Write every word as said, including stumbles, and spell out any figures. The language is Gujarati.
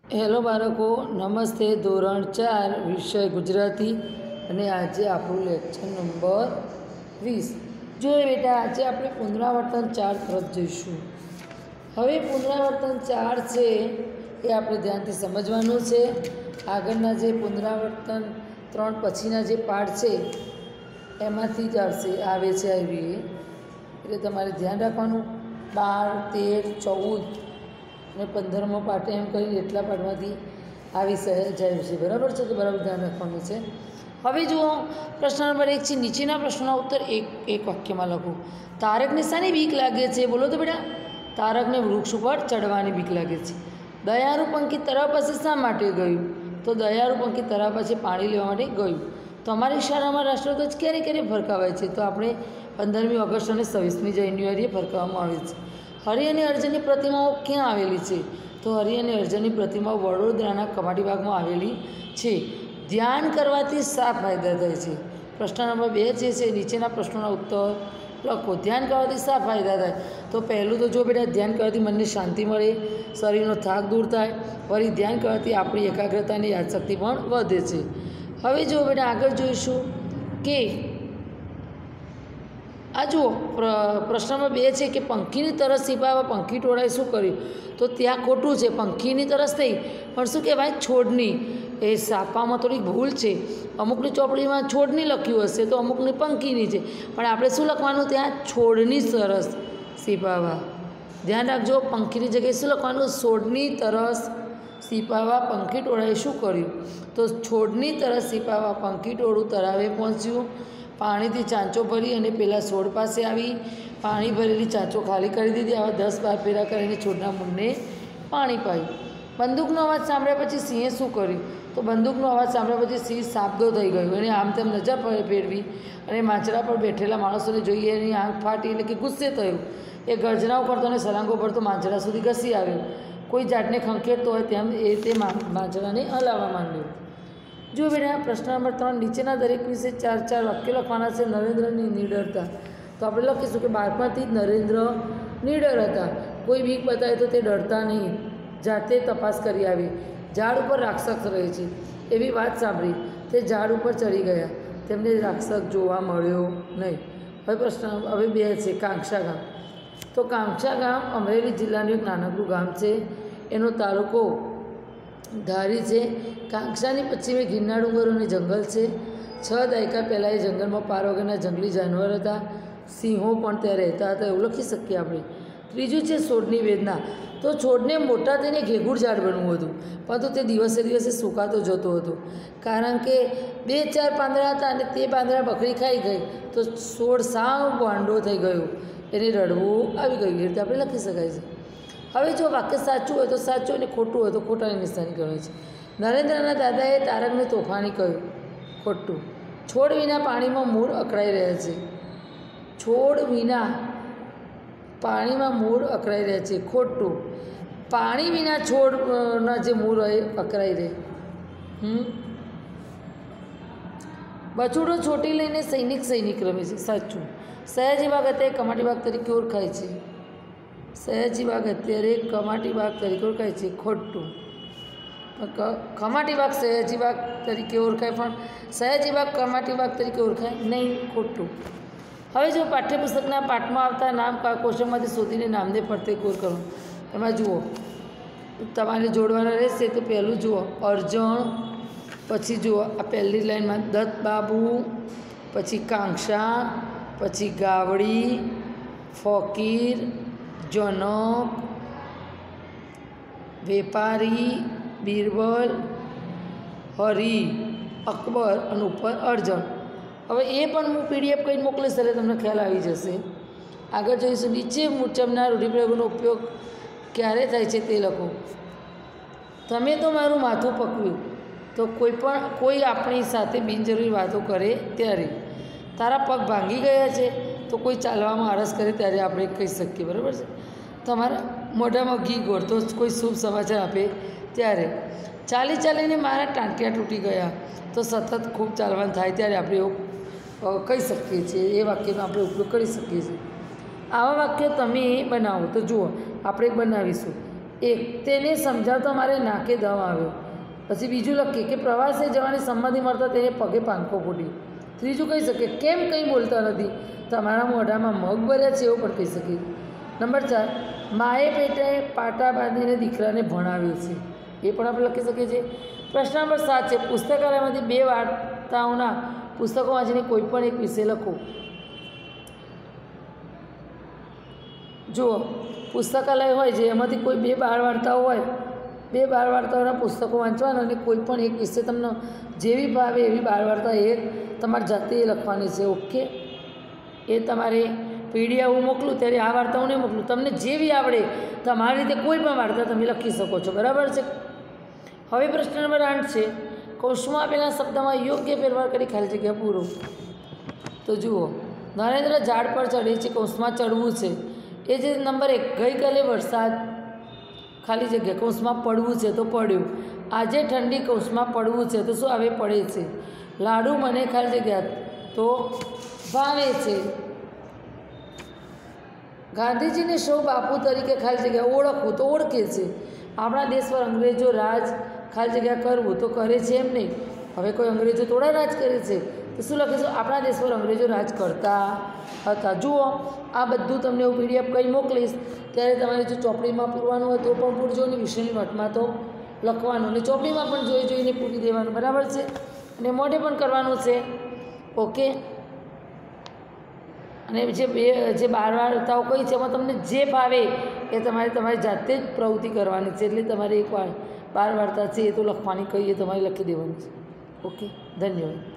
હેલો બાળકો, નમસ્તે. ધોરણ ચાર વિષય ગુજરાતી અને આજે આપણું લેક્ચર નંબર વીસ. જોઈએ બેટા, આજે આપણે પુનરાવર્તન ચાર તરફ જઈશું. હવે પુનરાવર્તન ચાર છે એ આપણે ધ્યાનથી સમજવાનું છે. આગળના જે પુનરાવર્તન ત્રણ પછીના જે પાઠ છે એમાંથી જ આવશે આવે છે આવી, એટલે તમારે ધ્યાન રાખવાનું. બાર, તેર, ચૌદ અને પંદરમો પાઠ એમ કરીને એટલા પાઠમાંથી આવી જાય છે. બરાબર છે? તો બરાબર ધ્યાન રાખવાનું છે. હવે જુઓ, પ્રશ્ન નંબર એક છે. નીચેના પ્રશ્નોના ઉત્તર એક એક વાક્યમાં લખો. તારકને શાની બીક લાગે છે? બોલો તો બેટા. તારકને વૃક્ષ ઉપર ચડવાની બીક લાગે છે. દયાળુ પંખી તળાવ પાસે શા માટે ગયું? તો દયાળુ પંખી તળાવ પાસે પાણી લેવા માટે ગયું. તો અમારી શાળામાં રાષ્ટ્રધ્વજ ક્યારે ક્યારે ફરકાવાય છે? તો આપણે પંદરમી ઓગસ્ટ અને છવ્વીસમી જાન્યુઆરીએ ફરકાવવામાં આવે છે. હરિ અને અર્જુનની પ્રતિમાઓ ક્યાં આવેલી છે? તો હરિ અને અર્જુનની પ્રતિમાઓ વડોદરાના કમાટી બાગમાં આવેલી છે. ધ્યાન કરવાથી શા ફાયદા થાય છે? પ્રશ્ન નંબર બે જે છે, નીચેના પ્રશ્નોના ઉત્તર લખો. ધ્યાન કરવાથી શા ફાયદા થાય? તો પહેલું તો જો બેટા, ધ્યાન કરવાથી મનને શાંતિ મળે, શરીરનો થાક દૂર થાય. વળી ધ્યાન કરવાથી આપણી એકાગ્રતા અને યાદશક્તિ પણ વધે છે. હવે જો બેટા આગળ જોઈશું કે આ જુઓ, પ્રશ્ન નંબર બે છે કે પંખીની તરસ છીપાવવા પંખી ટોળાએ શું કર્યું? તો ત્યાં ખોટું છે. પંખીની તરસ નહીં, પણ શું કહેવાય, છોડની. એ છાપવામાં થોડીક ભૂલ છે. અમુકની ચોપડીમાં છોડની લખ્યું હશે તો અમુકની પંખીની છે, પણ આપણે શું લખવાનું ત્યાં? છોડની તરસ છીપાવવા. ધ્યાન રાખજો, પંખીની જગ્યાએ શું લખવાનું? છોડની તરસ છીપાવવા પંખી ટોળાએ શું કર્યું? તો છોડની તરસ છીપાવવા પંખી ટોળું તળાવે પહોંચ્યું. પાણીથી ચાંચો ભરી અને પેલા છોડ પાસે આવી પાણી ભરેલી ચાંચો ખાલી કરી દીધી. આવા દસ બાર ફેરા કરીને છોડના મૂળને પાણી પાયું. બંદૂકનો અવાજ સાંભળ્યા પછી સિંહે શું કર્યું? તો બંદૂકનો અવાજ સાંભળ્યા પછી સિંહ સાબદો થઈ ગયો. એને આમ તેમ નજર ફેરવી અને માંચડા પર બેઠેલા માણસોને જોઈએ એની આંખ ફાટી, એટલે કે ગુસ્સે થયું. એ ગર્જનાઓ કરતો અને સલાંગો ભરતો માંચડા સુધી ઘસી આવ્યો. કોઈ જાતને ખંખેરતો હોય તેમ એ તે માંચડાને હલાવવા માંડ્યો. જો બેટા, પ્રશ્ન નંબર ત્રણ. નીચેના દરેક વિશે ચાર ચાર વાક્ય લખવાના છે. નરેન્દ્રની નિડરતા. તો આપણે લખીશું કે બાળપણથી જ નરેન્દ્ર નિડર હતા. કોઈ બીક બતાવે તો તે ડરતા નહીં, જાતે તપાસ કરી આવી. ઝાડ ઉપર રાક્ષસ રહે છે એવી વાત સાંભળી તે ઝાડ ઉપર ચડી ગયા. તેમને રાક્ષસ જોવા મળ્યો નહીં. હવે પ્રશ્ન હવે બે છે. કાંક્ષા ગામ. તો કાંક્ષા ગામ અમરેલી જિલ્લાનું એક નાનકડું ગામ છે. એનો તાલુકો ધારી છે. કાંક્ષાની પશ્ચિમે ગિરનાર ડુંગરો અને જંગલ છે. છ દાયકા પહેલાં એ જંગલમાં પાર વગરના જંગલી જાનવર હતા. સિંહો પણ ત્યાં રહેતા હતા, એવું લખી શકીએ આપણે. ત્રીજું છે છોડની વેદના. તો છોડને મોટા થઈને ઘેઘૂર ઝાડ બનવું હતું, પરંતુ તે દિવસે દિવસે સુકાતો જતો હતો. કારણ કે બે ચાર પાંદડા હતા અને તે પાંદડા બકરી ખાઈ ગઈ તો છોડ સાવ ગાંડો થઈ ગયો, એને રડવું આવી ગયું. એ રીતે આપણે લખી શકાય છે. હવે જો વાક્ય સાચું હોય તો સાચું અને ખોટું હોય તો ખોટાની નિશાની કરવાની છે. નરેન્દ્રના દાદાએ તારકને તોફાની કહ્યું. ખોટું. છોડ વિના પાણીમાં મૂળ અકળાઈ રહ્યા છે. છોડ વિના પાણીમાં મૂળ અકળાઈ રહે છે. ખોટું. પાણી વિના છોડના જે મૂળ હોય અકળાઈ રહે. હમ બછુડો છોટી લઈને સૈનિક સૈનિક રમે છે. સાચું. સયાજી બાગ અત્યારે કમાટી બાગ તરીકે ઓળખાય છે. સયાજી બાગ અત્યારે કમાટી બાગ તરીકે ઓળખાય છે. ખોટું. કમાટી બાગ સયાજી બાગ તરીકે ઓળખાય, પણ સયાજી બાગ કમાટી બાગ તરીકે ઓળખાય નહીં. ખોટું. હવે જો પાઠ્યપુસ્તકના પાઠમાં આવતા નામ કોષ્ટકમાંથી શોધીને નામને ફરતે કોર કરો. એમાં જુઓ, તમારે જોડવાના રહેશે. તો પહેલું જુઓ અર્જણ, પછી જુઓ આ પહેલી લાઈનમાં દત્ત બાબુ, પછી કાંક્ષા, પછી ગાવડી, ફકીર, જનક, વેપારી, બિરબલ, હરી, અકબર અને ઉપર અર્જણ. હવે એ પણ હું પીડીએફ કરીને મોકલીશ એટલે તમને ખ્યાલ આવી જશે. આગળ જોઈશું. નીચે મુજબના રૂઢિપ્રયોગોનો ઉપયોગ ક્યારે થાય છે તે લખો. તમે તો મારું માથું પકવ્યું. તો કોઈ પણ કોઈ આપણી સાથે બિનજરૂરી વાતો કરે ત્યારે. તારા પગ ભાંગી ગયા છે. તો કોઈ ચાલવામાં આળસ કરે ત્યારે આપણે કહી શકીએ. બરાબર છે? તમારા મોઢામાં ઘી ઘોળતો કોઈ શુભ સમાચાર આપે ત્યારે. ચાલી ચાલીને મારા ટાંટિયા તૂટી ગયા. તો સતત ખૂબ ચાલવાનું થાય ત્યારે આપણે એવું કહી શકીએ છીએ. એ વાક્યનો આપણે ઉપયોગ કરી શકીએ છીએ. આવા વાક્યો તમે બનાવો. તો જુઓ, આપણે બનાવીશું. એક તેને સમજાવતા મારે નાકે દમ આવ્યો. પછી બીજું લખીએ કે પ્રવાસે જવાની સંમતિ મળતા તેને પગે પાંખો ફૂટ્યો. ત્રીજું કહી શકીએ કેમ કંઈ બોલતા નથી, તમારા મોઢામાં મગ ભર્યા છે એવું પણ કહી શકીએ. નંબર ચાર, માએ પેટે પાટા બાંધીને દીકરાને ભણાવ્યો છે, એ પણ આપણે લખી શકીએ છીએ. પ્રશ્ન નંબર સાત છે, પુસ્તકાલયમાંથી બે વાર્તાઓના પુસ્તકો વાંચીને કોઈ પણ એક વિષય લખો. જુઓ, પુસ્તકાલય હોય છે એમાંથી કોઈ બે બાળ વાર્તાઓ હોય, બે બાળ વાર્તાઓના પુસ્તકો વાંચવાના અને કોઈ પણ એક વિષય તમને જેવી ભાવે એવી બાળ વાર્તા એક તમારે જાતે લખવાની છે. ઓકે, એ તમારે પીડીએફ હું મોકલું ત્યારે આ વાર્તાઓ નહીં મોકલું, તમને જેવી આવડે તમારી રીતે કોઈ પણ વાર્તા તમે લખી શકો છો. બરાબર છે. હવે પ્રશ્ન નંબર આઠ છે, કૌંસમાં આપેલા શબ્દમાં યોગ્ય ફેરફાર કરી ખાલી જગ્યા પૂરો. તો જુઓ, નરેન્દ્ર ઝાડ પર ચડે છે, કૌંસમાં ચડવું છે. એ જે નંબર એક, ગઈકાલે વરસાદ ખાલી જગ્યા કૌંસમાં પડવું છે તો પડ્યું. આજે ઠંડી કૌંસમાં પડવું છે તો શું આવે? પડે છે. લાડુ મને ખાલી જગ્યા તો ભાવે છે. ગાંધીજીને સૌ બાપુ તરીકે ખાલી જગ્યા ઓળખવું તો ઓળખે છે. આપણા દેશ પર અંગ્રેજો રાજ ખાલી જગ્યા કરવું તો કરે છે એમ નહીં. હવે કોઈ અંગ્રેજો થોડા રાજ કરે છે તો શું લખીશું? આપણા દેશ પર અંગ્રેજો રાજ કરતા હતા. જુઓ, આ બધું તમને હું પીડીએફ કંઈ મોકલીશ ત્યારે તમારે જો ચોપડીમાં પૂરવાનું હોય તો પણ પૂરજો અને વિષયની નોટમાં તો લખવાનું, અને ચોપડીમાં પણ જોઈ જોઈને પૂરી દેવાનું. બરાબર છે. અને મોઢે પણ કરવાનું છે. ઓકે. અને જે બે જે બાર વાર્તાઓ કઈ છે એમાં તમને જે ભાવે એ તમારે તમારી જાતે જ પ્રવૃત્તિ કરવાની છે. એટલે તમારે એક વાર બાર વાર્તા છે એ તો લખવાની, કહીએ તમારે લખી દેવાની છે. ઓકે, ધન્યવાદ.